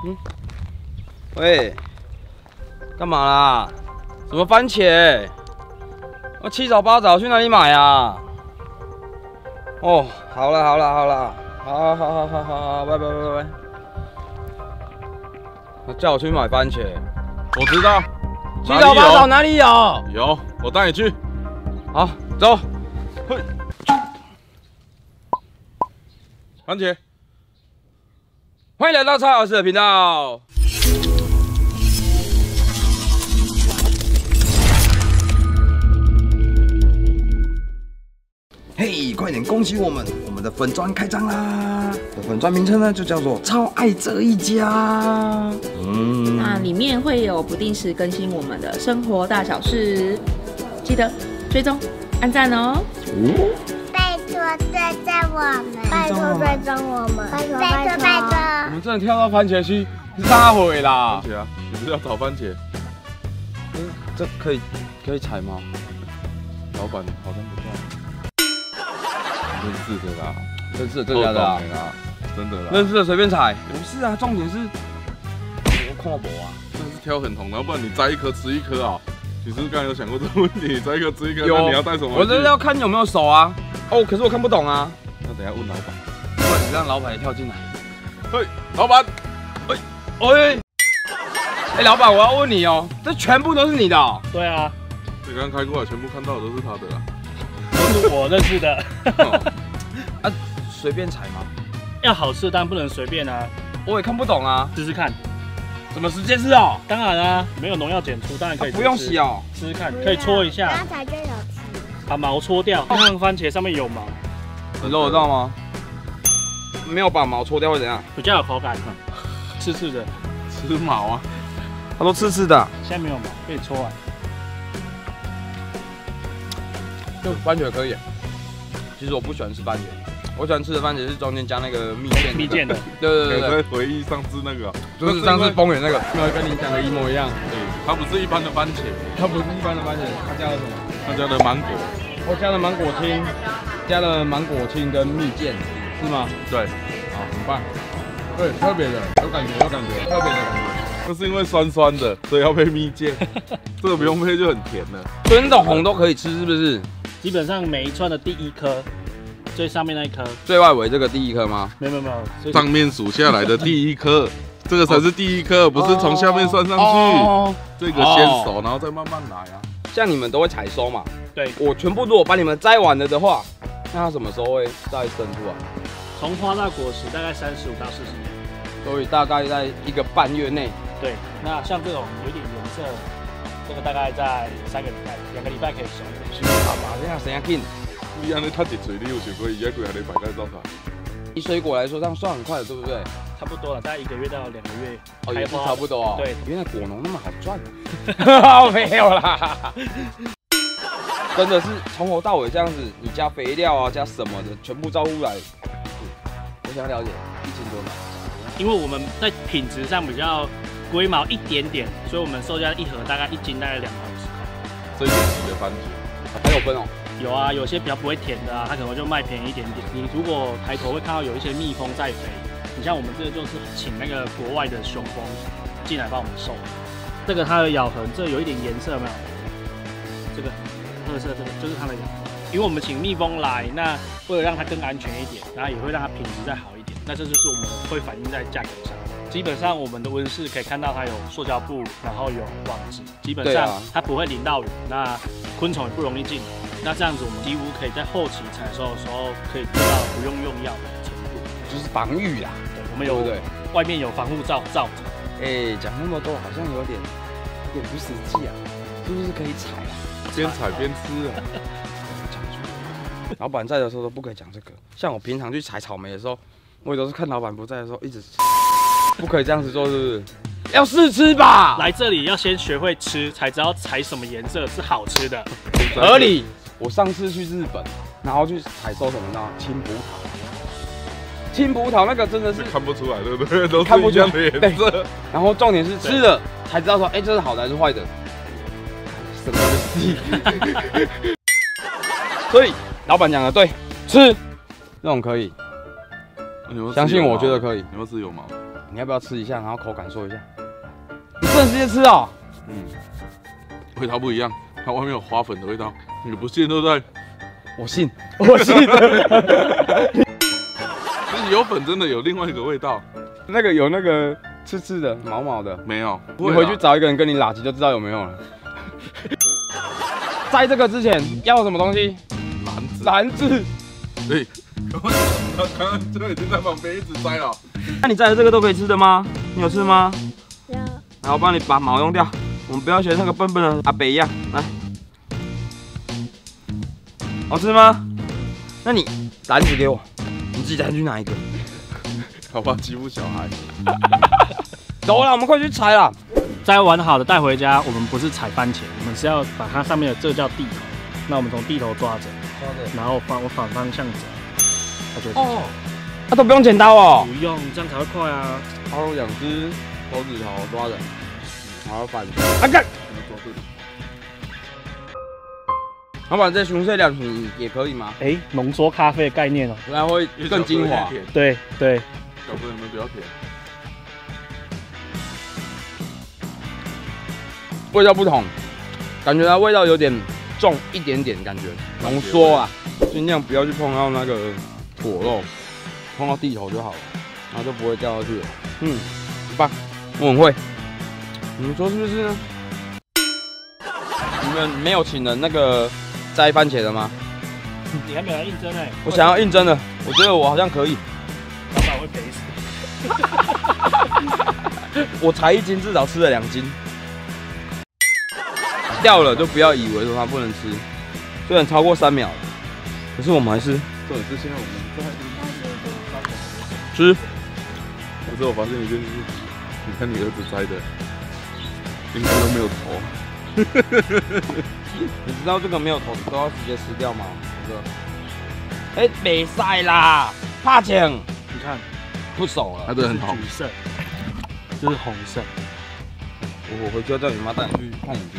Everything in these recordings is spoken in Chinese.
喂，干嘛啦？什么番茄？我七早八早去哪里买啊？哦，好了，好，拜。叫我去买番茄， 我知道。 七早八早哪里有？ 有，我带你去。 好，走。嘿， 番茄。 欢迎来到蔡老师的频道。嘿，快点恭喜我们的粉专开张啦！粉专名称呢就叫做“超爱这一家”。 那里面会有不定时更新我们的生活大小事，记得追踪、按赞哦。 拜托追踪我们，拜托追踪我们，拜托。 我们真的跳到番茄区撒回啦！ 番茄啊，你不是要找番茄？ 这可以采吗？ 老板好像不在。认识的啦， 认识的真的啦， 真的啦， 认识的随便采。不是啊，重点是我看不啊， 真的是挑很红的，要不然你摘一颗吃一颗啊？你是不是刚才有想过这个问题？摘一颗吃一颗，那你要带什么？ 我这是要看有没有熟啊。哦，可是我看不懂啊。 那等一下问老板。 你让老板也跳进来。 嘿，老板。 老板，我要问你哦，这全部都是你的哦？ 对啊， 你刚开过来，全部看到的都是他的啦。 都是我认识的。 啊，随便采吗？ 要好吃，但不能随便啊。 我也看不懂啊， 试试看。 怎么直接吃哦？ 当然啊，没有农药检出，当然可以吃。 不用洗哦。 试试看，可以搓一下。 刚才就有吃。 把毛搓掉，看番茄上面有毛。 你揉得到吗？没有把毛搓掉会怎样？ 比较有口感，刺刺的。 吃毛啊？ 他说刺刺的。 现在没有毛，可以搓完。 就番茄可以。其实我不喜欢吃番茄，我喜欢吃的番茄是中间加那个蜜饯。 蜜饯的。 对。在回忆上次那个， 就是上次丰原那个，没有跟你讲的一模一样。 对，它不是一般的番茄， 它不是一般的番茄，它加了什么？ 它加了芒果。 我加了芒果青，加了芒果青跟蜜饯，是吗？ 对。 好，很棒。对，特别的，有感觉，特别的感觉。 那是因为酸酸的，所以要配蜜饯。这个不用配就很甜了。 所以那种红都可以吃，是不是？ 基本上每一串的第一颗，最上面那一颗， 最外围这个第一颗吗？ 没有， 上面数下来的第一颗，这个才是第一颗，不是从下面算上去。这个先熟，然后再慢慢来啊。 像你们都会采收嘛？ 对。 我全部如果把你们摘完了的话，那它什么时候会再生出来？ 从花到果实大概35到40年， 所以大概在1个半月内。 对。那像这种有一点颜色，这个大概在3个礼拜、2个礼拜可以熟。 好吧，这样谁要紧？ 伊安尼他一嘴，你有想过伊在几下礼拜该造啥？ 以水果来说，这样算很快的，对不对？ 差不多了，大概1个月到2个月。 哦，也是差不多哦。 对， 原来果农那么好赚。没有啦。真的是从头到尾这样子，你加肥料啊，加什么的，全部招呼来。我想了解1000多吗？ 因为我们在品质上比较龟毛一点点，所以我们售价一盒大概1斤大概250块。 这一级的番茄还有分哦。 有啊，有些比较不会甜的啊，它可能就卖便宜一点点。你如果抬头会看到有一些蜜蜂在飞，你像我们这个就是请那个国外的雄蜂进来帮我们授。这个它的咬痕，这有一点颜色有没有？这个特色，这个就是它的咬痕。因为我们请蜜蜂来，那为了让它更安全一点，然后也会让它品质再好一点，那这就是我们会反映在价格上。基本上我们的温室可以看到它有塑胶布，然后有网子，基本上它不会淋到雨，那昆虫也不容易进来。那这样子我们几乎可以在后期采收的时候可以做到不用用药的程度， 就是防御啦。 对，我们有外面有防护罩罩着。 讲那么多好像有点不实际啊，是不是可以采啊？ 边采边吃啊。 老板在的时候都不可以讲这个。像我平常去采草莓的时候，我也都是看老板不在的时候一直不可以这样子做，是不是？要试吃吧。 来这里要先学会吃，才知道采什么颜色是好吃的， 合理。我上次去日本，然后去采收什么呢？青葡萄。青葡萄那个真的是看不出来，对不对？都看不是一样的颜色。 然后重点是吃了才知道说，这是好的还是坏的。什么东西？所以老板讲的对，吃那种可以。相信我觉得可以。 有没有吃有毛？ 你要不要吃一下，然后口感说一下？你真的直接吃哦？ 嗯，味道不一样，它外面有花粉的味道，你不信对不对？ 我信，我信。 就是有粉真的有另外一个味道， 那个有那个刺刺的、毛毛的， 没有。 你回去找一个人跟你拉鸡就知道有没有了。在这个之前要什么东西？篮子。 对，刚刚这个已经在旁边一直摘了。 那你摘的这个都可以吃的吗？你有吃吗？ 有。 来，我帮你把毛用掉。我们不要学那个笨笨的阿北一样。来，好吃吗？那你篮子给我，你自己带去拿一个。 好吧，欺负小孩。 走了，我们快去采了。 摘完好的带回家，我们不是采番茄，我们是要把它上面的这个叫蒂头，那我们从蒂头抓着，然后往反方向走，它就哦，那都不用剪刀哦， 不用，这样才会快啊。 然后2只手指头抓着，然后反啊干，老板这熊色两瓶也可以吗？ 哎，浓缩咖啡的概念哦， 然后会更精华。 对对， 小朋友们比较甜。 味道不同，感觉它味道有点重一点点，感觉浓缩啊，尽量不要去碰到那个果肉，碰到地头就好了，然后就不会掉下去了。嗯，很棒，我很会。你们说是不是呢？你们没有请人那个摘番茄的吗？ 你还没来应征哎， 我想要应征的，我觉得我好像可以。 老板会赔死。 我采1斤，至少吃了2斤。掉了就不要以为说它不能吃，虽然超过3秒了，可是我们还是重点是现在我们在吃。 可是我发现一件事，你看你儿子摘的，应该都没有头。 你知道这个没有头都要直接吃掉吗？这个，哎，没晒啦，怕钱， 你看， 不熟了， 它真的很红。 橘色，这是红色。 我回去要叫你妈带你去看眼睛。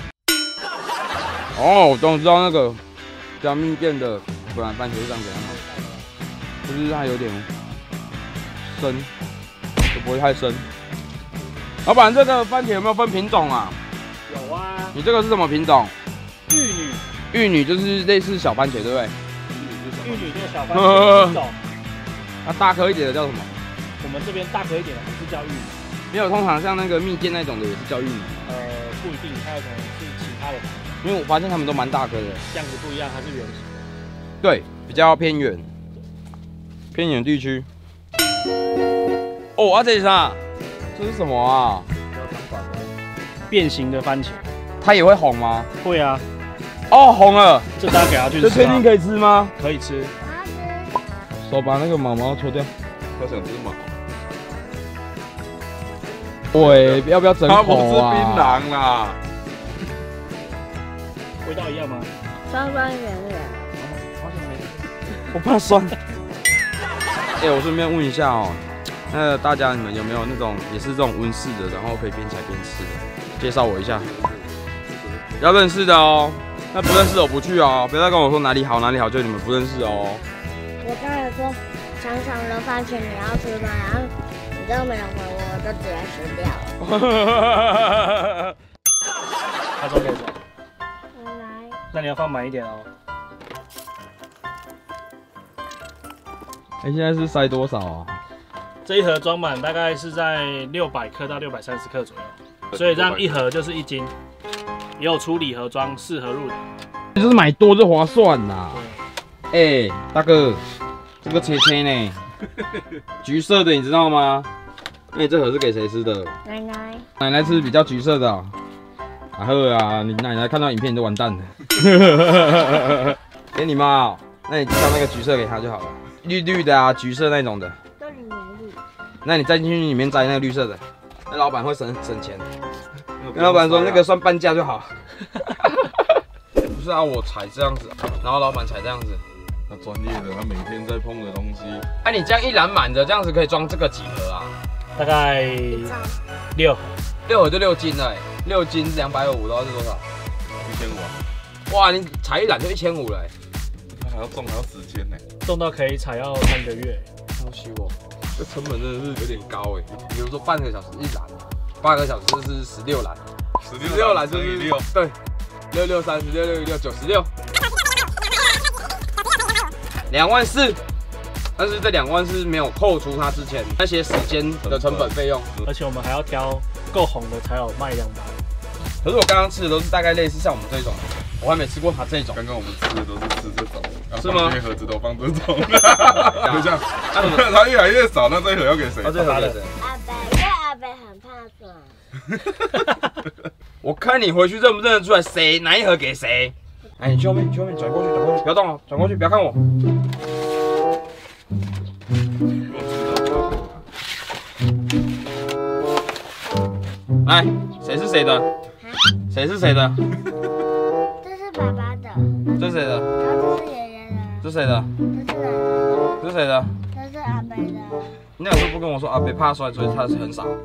哦，我终于知道那个加密店的不然番茄是长怎样了，就是它有点深，就不会太深。老板，这个番茄有没有分品种啊？ 有啊。 你这个是什么品种？ 玉女。 玉女就是类似小番茄，对不对？ 玉女就是小番茄品种。 那大颗一点的叫什么？ 我们这边大颗一点的还是叫玉女。 没有，通常像那个蜜饯那种的也是叫玉女。 不一定，它有可能是其他的。 因为我发现他们都蛮大颗的， 样子不一样，它是圆形。 对，比较偏远地区。哦，这是啥？这是什么啊？ 变形的番茄， 它也会红吗？ 会啊。 哦，红了， 这大家给它去吃。 这确定可以吃吗？ 可以吃。 手把那个毛毛搓掉。 他想吃毛。 喂，要不要整口啊？ 他不是槟榔啦。 味道一样吗？ 酸酸圆圆。 我怕酸。我顺便问一下哦，那大家你们有没有那种也是这种温室的，然后可以边采边吃的？介绍我一下。要认识的哦，那不认识我不去哦，不要再跟我说哪里好哪里好，就你们不认识哦。 我刚才说长长的番茄你要吃吗？然后你都没有回我，我就直接吃掉了。 他说可以走。那你要放满一点哦。 现在是塞多少啊？ 这一盒装满大概是在600克到630克左右，所以这样一盒就是1斤。也有出礼盒装，4盒入礼。 就是买多就划算啦。大哥，这个切切呢？橘色的你知道吗？这盒是给谁吃的？ 奶奶。 奶奶吃比较橘色的啊。啊呵啊，你奶奶看到影片你就完蛋了。给你妈哦，那你挑那个橘色给她就好了，绿绿的啊，橘色那种的。 都里面绿。 那你再进去里面摘那个绿色的，那老板会省钱。跟老板说那个算半价就好。不是啊，我采这样子，然后老板采这样子。 他专业的，他每天在碰的东西。 你这样一篮满的，这样子可以装这个几盒啊？ 大概6盒 ，6盒就6斤了，6斤250，不知道是多少 ？1500啊！ 哇，你采一篮就1500了。 他还要种，还要时间呢。 种到可以采要3个月。 要修哦。 这成本真的是有点高哎。比如说半个小时一篮，8个小时是16篮，16篮就是6，对，66、36、66、96， 24000。但是这2万是没有扣除他之前那些时间的成本费用， 而且我们还要挑够红的才有卖200。 可是我刚刚吃的都是大概类似像我们这种，我还没吃过他这种。 刚刚我们吃的都是吃这种， 是吗？ 这盒子都放这种，就这样。它越来越少，那这一盒要给谁？ 这盒给谁？ 阿伯，因为阿伯很怕酸。 我看你回去认不认得出来谁哪一盒给谁？哎，你去后面，转过去，不要动哦，转过去，不要看我。来，谁是谁的？谁是谁的？ 这是爸爸的， 这是谁的？ 然后这是爷爷的， 这是谁的？ 这是奶奶的， 这是谁的？ 这是阿伯的。 你有时候不跟我说阿北怕摔，所以他是很傻。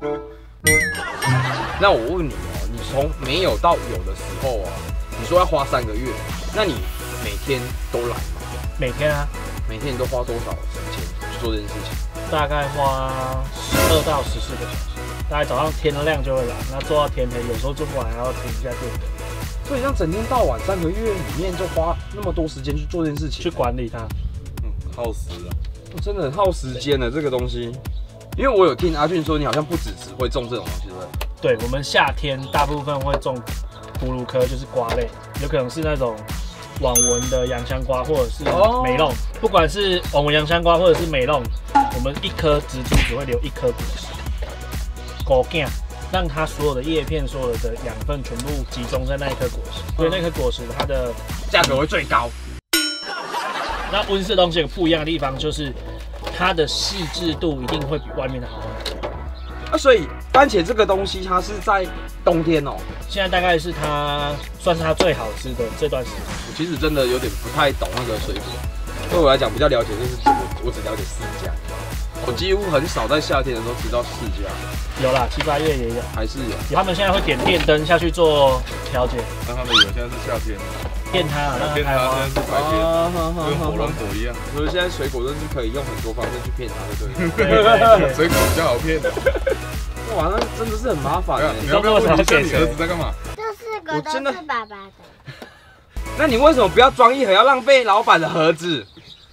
那我问你哦，你从没有到有的时候哦，你说要花3个月，那你每天都来吗？ 每天啊， 每天你都花多少时间去做这件事情？ 大概花12到14个小时，大概早上天亮就会来，那做到天黑，有时候做不完还要停一下电灯。 所以像整天到晚3个月里面就花那么多时间去做这件事情， 去管理它。 耗时啊， 真的很耗时间的这个东西。因为我有听阿俊说，你好像不只会种这种东西，对不对？对，我们夏天大部分会种葫芦科，就是瓜类，有可能是那种网纹的洋香瓜，或者是美弄。不管是网纹洋香瓜或者是美弄，我们一颗植株只会留1颗果实，果茎，让它所有的叶片、所有的养分全部集中在那一颗果实，所以那颗果实它的价格会最高。 那温室东西有不一样的地方，就是它的细致度一定会比外面的好很多。 所以番茄这个东西，它是在冬天哦。 现在大概是它算是它最好吃的这段时间。 我其实真的有点不太懂那个水果，对我来讲比较了解就是我只了解释迦，我几乎很少在夏天的时候吃到释迦。 有啦，7、8月也有， 还是有。 他们现在会点电灯下去做调节， 让他们以为现在是夏天， 电它啊，让它骗他开花。 现在是白天，跟火龙果一样。 所以现在水果真是可以用很多方式去骗它的，对不对对对水果比较好骗。 哇，那真的是很麻烦哎。 你要不要问一下你儿子在干嘛？ 这4个都是爸爸的。 那你为什么不要装一盒，要浪费老板的盒子？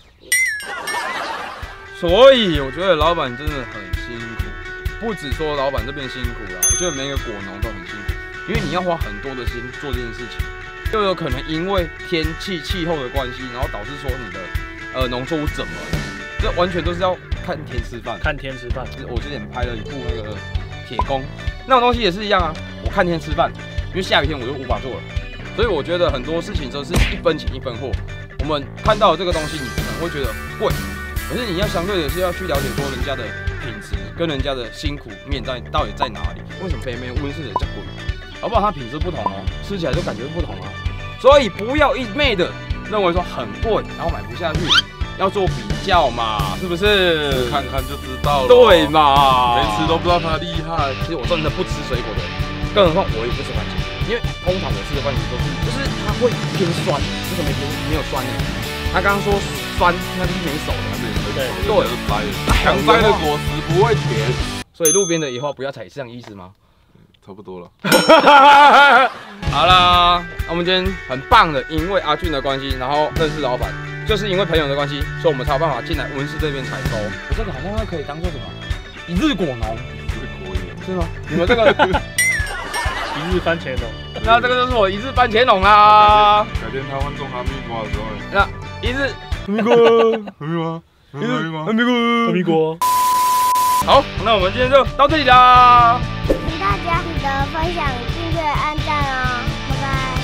所以我觉得老板真的很辛苦，不只说老板这边辛苦啦，我觉得每个果农都很辛苦，因为你要花很多的心做这件事情，又有可能因为天气气候的关系，然后导致说你的农作物怎么了，这完全都是要看天吃饭。 看天吃饭。 我之前拍了一部那个铁工，那种东西也是一样啊，我看天吃饭，因为下雨天我就无法做了，所以我觉得很多事情都是1分钱1分货。我们看到的这个东西，你可能会觉得贵。可是你要相对的是要去了解说人家的品质跟人家的辛苦面到底在哪里？为什么北美温室的这贵？好不好？它品质不同哦，吃起来就感觉不同哦。所以不要一昧的认为说很贵，然后买不下去，要做比较嘛，是不是？ 看看就知道了。 对嘛？ 连吃都不知道它厉害。 其实我真的不吃水果的，更何况我也不吃番茄，因为通常我吃的番茄都是，就是它会偏酸，为什么没有酸呢？他刚刚说酸，那就是没熟的。 对， 强摘的果实不会甜， 所以路边的以后不要采，是这样意思吗？ 差不多了。 好啦，那我们今天很棒的，因为阿俊的关系，然后认识老板，就是因为朋友的关系，所以我们才有办法进来温室这边采收。我这个好像可以当做什么一日果农，是吗？你们这个一日番茄农， 那这个就是我一日番茄农啦。 改天台湾种哈密瓜的时候， 那一日哈密瓜，哈密瓜，哈密瓜。 好，那我们今天就到这里啦。 请大家记得分享、订阅、按赞哦，拜拜。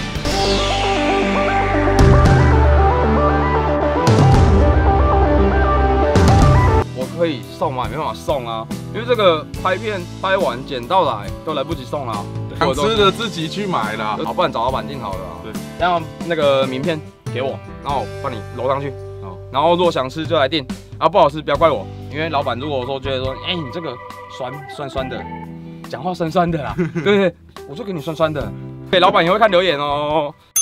我可以送吗？也没办法送啊，因为这个拍片拍完剪到来都来不及送啦。 想吃的自己去买啦， 好，不然找老板订好了啦。 对， 然后那个名片给我，然后我帮你揉上去。然后如果想吃就来订，啊不好吃不要怪我，因为老板如果说觉得说，哎你这个酸的，讲话酸酸的啦，对不对？我就给你酸酸的，对，老板也会看留言哦。